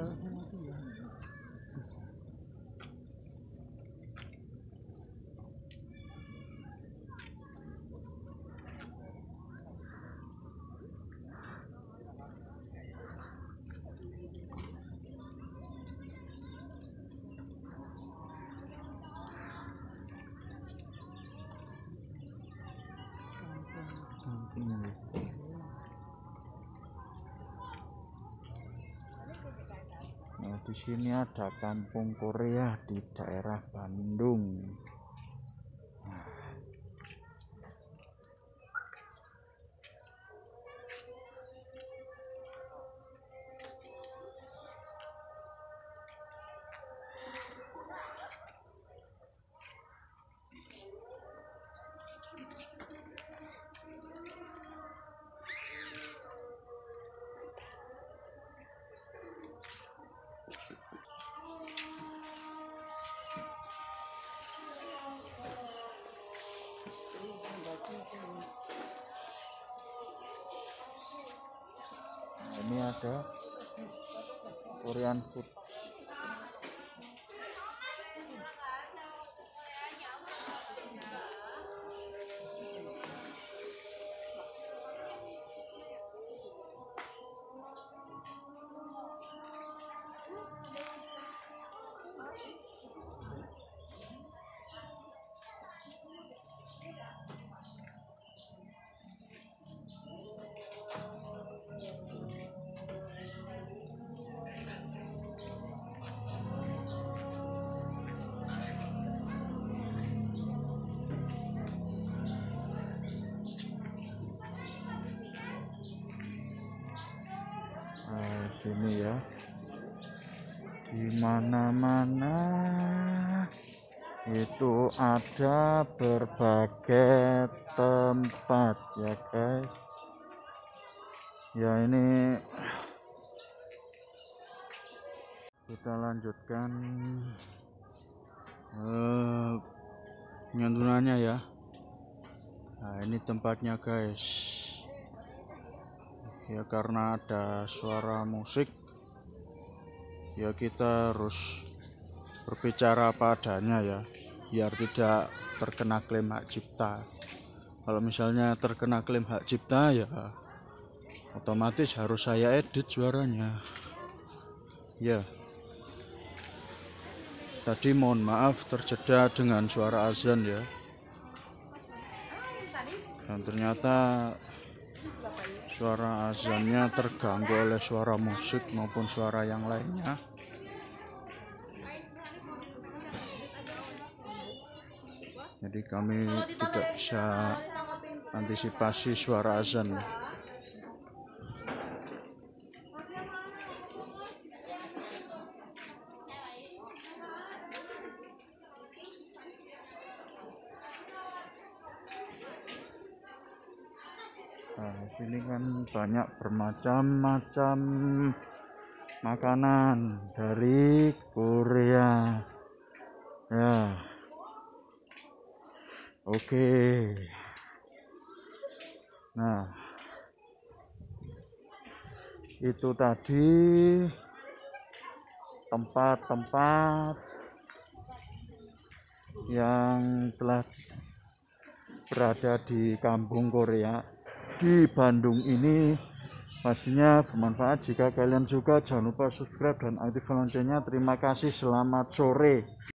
Nah, di sini ada kampung Korea di daerah Bandung. Ini ada Korean food. Sini ya, di mana-mana itu ada berbagai tempat ya guys. Ya, ini kita lanjutkan penyantunannya ya. Nah, ini tempatnya guys. Ya, karena ada suara musik, ya kita harus berbicara apa adanya ya, biar tidak terkena klaim hak cipta. Kalau misalnya terkena klaim hak cipta, ya otomatis harus saya edit suaranya. Ya, tadi mohon maaf terjeda dengan suara azan ya, dan ternyata suara azannya terganggu oleh suara musik maupun suara yang lainnya. Jadi kami tidak bisa antisipasi suara azan. Nah, sini kan banyak bermacam-macam makanan dari Korea. Ya, oke. Nah, itu tadi tempat-tempat yang telah berada di kampung Korea di Bandung ini. Pastinya bermanfaat. Jika kalian suka, jangan lupa subscribe dan aktifkan loncengnya. Terima kasih, selamat sore.